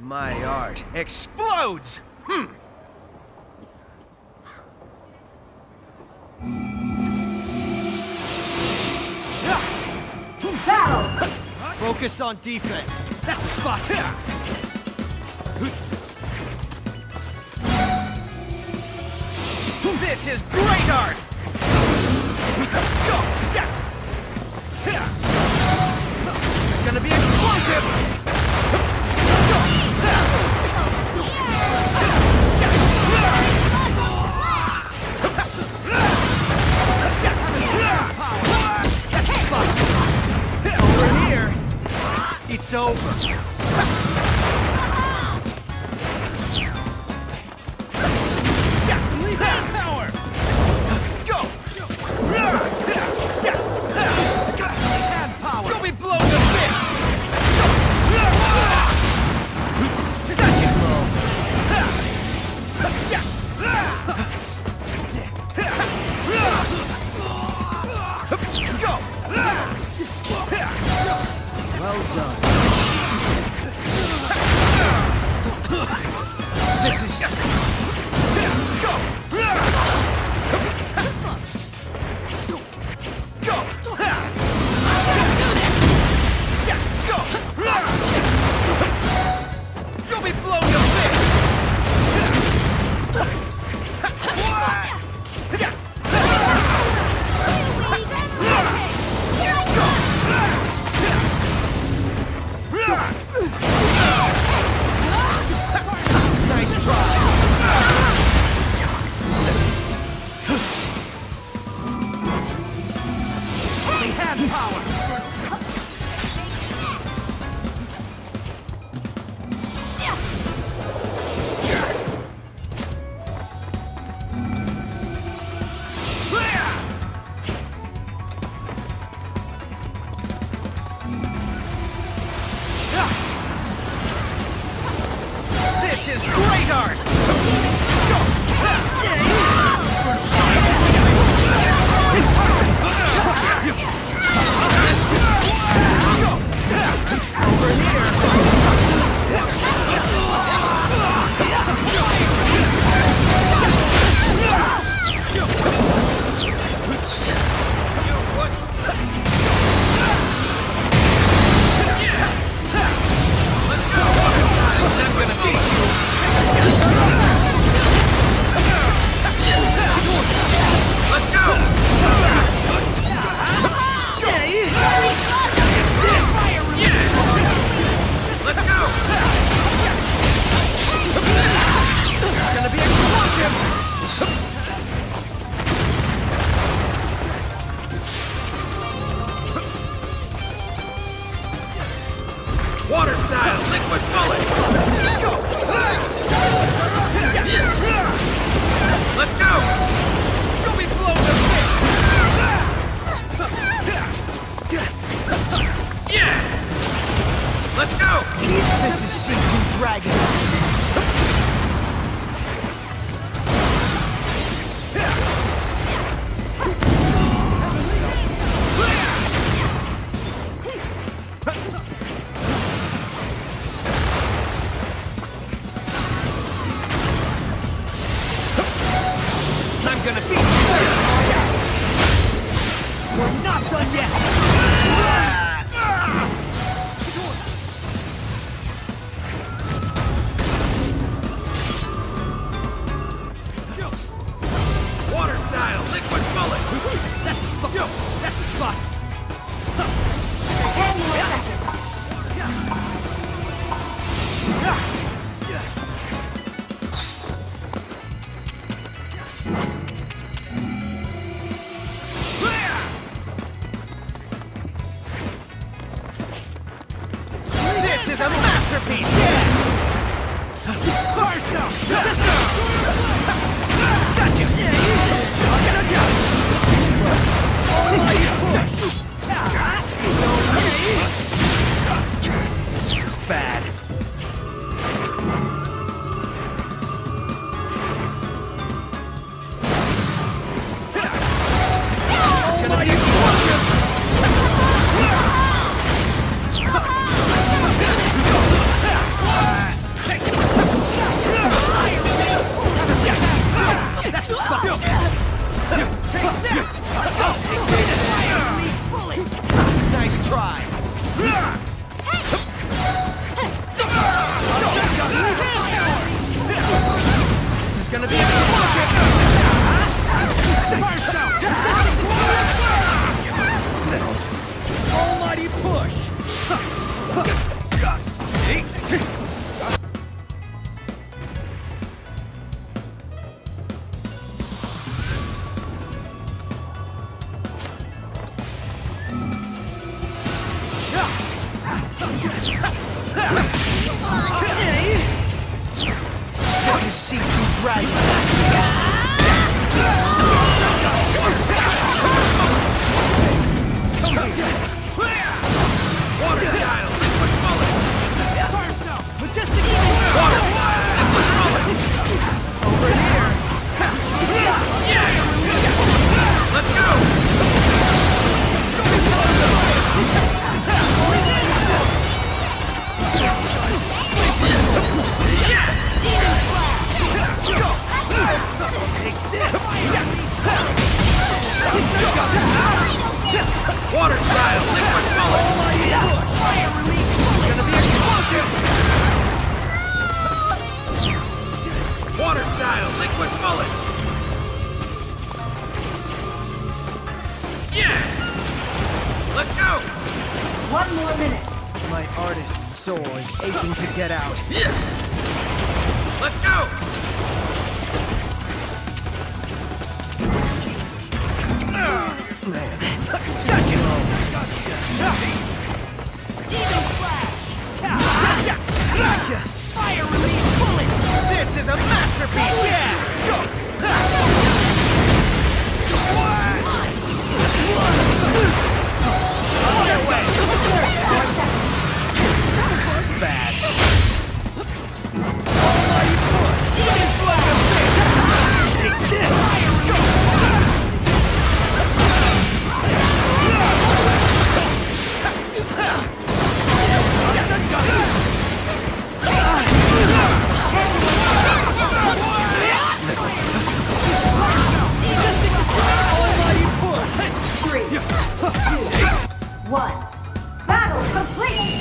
My art explodes! Battle! Focus on defense. That's the spot. This is great art! Go! This is gonna be explosive! Over here, it's over. Power! Go! Hand power! You'll be blown to bits! Gotcha! Go! Well done. This is just... Go! You'll be blown to bits! Nice try! Hand power! This is great art! Over Water style liquid bullet! Let's go! You'll be blown to bits! Yeah! Let's go! This is C2 Dragon! I'm gonna beat you! We're not done yet! This is C2 Dragon. Water style, liquid bullet. First up, majestic water style, liquid bullet. Over here. Yeah. Let's go. Water style, liquid bullet. Fire release. It's gonna be explosive. Water style, liquid bullet. Yeah. Let's go. 1 more minute. My artist's soul is aching to get out. Yeah. Let's go. Man. Demon slash. Gotcha. Fire release bullet. This is a masterpiece. Yeah. Go. Get away. That was bad. Almighty push. Slap him, bitch. Take this. Almighty push. 3, 2, 1. Battle complete.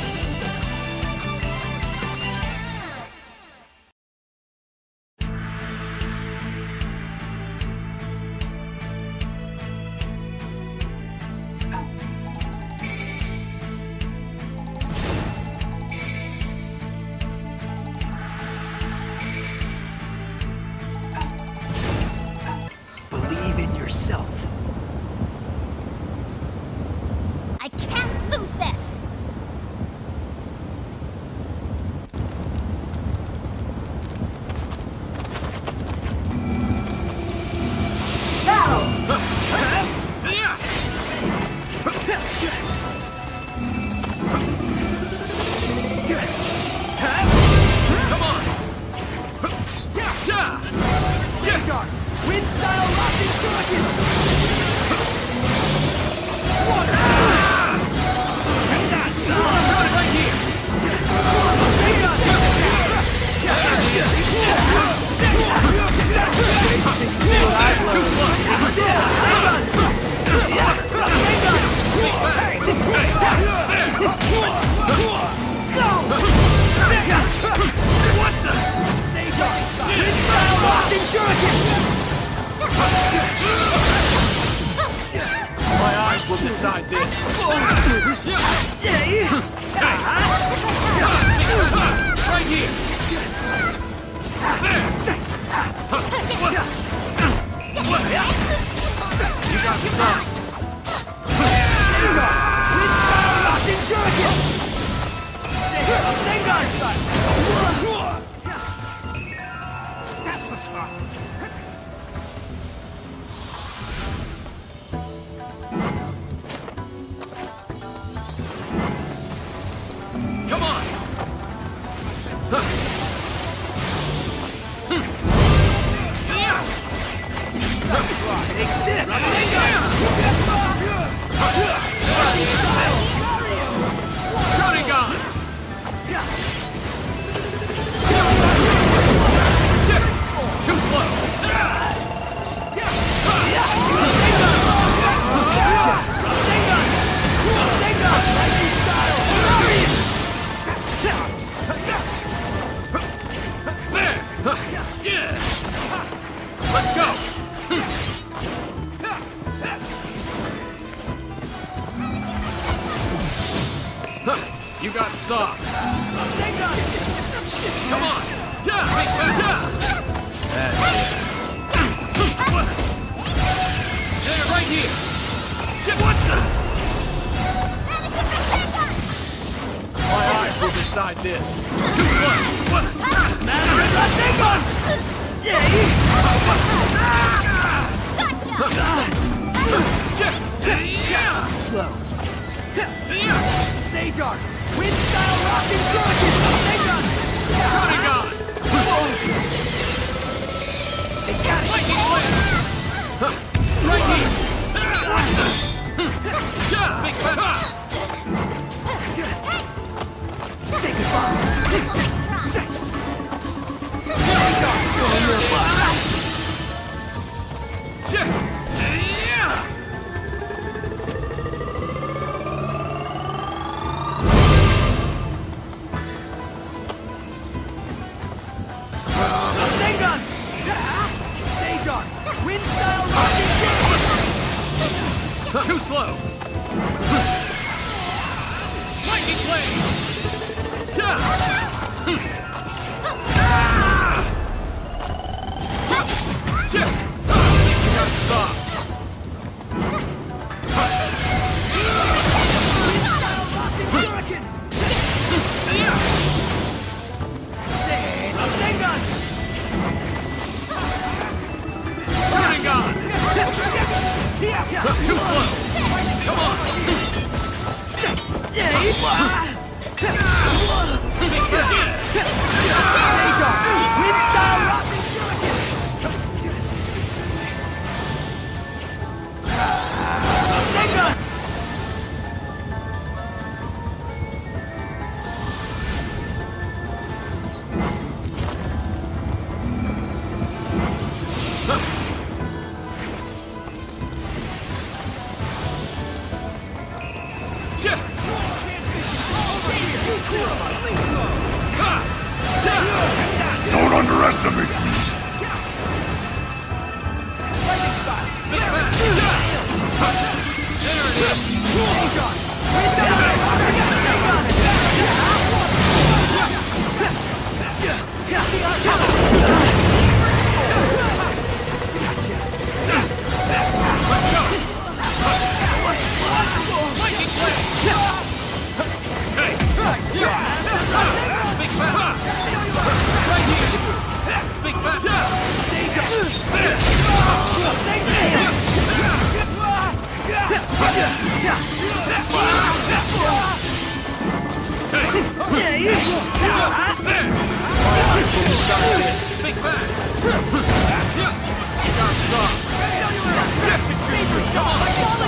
Believe in yourself. I can't lose this! Battle. Come on. Centaur! Wind style rocking shuriken! Water! Right here. See what I've learned. What the? Wind style rocking shuriken! My eyes will decide this. Right here. You got some. Centaur! Wind style rocking shuriken! Vanguard style! That's what's fun! Come on. Take this! Sharingan. Too slow. There. Yeah. Let's go. You got soft. Come on. Yeah, big fat. Yeah. That's it. There, right here. Just what the? My eyes will inside this. Too slow. Slow. Sajar! Wind style rocking Sajar! Sharingan! They got it! Lightning Blade! Lightning! Big Fat! Say goodbye! Nice try. Rasengan! Sajar! Wind style rocking Too slow! Lightning Blade! Rasengan! Sharingan! Too slow! Come on! Big Fat! Sajar! Wind style rocking Rasengan! Don't underestimate me. Big Fat! Big Fat! Sharp Saw! Jackson Creasers, come on!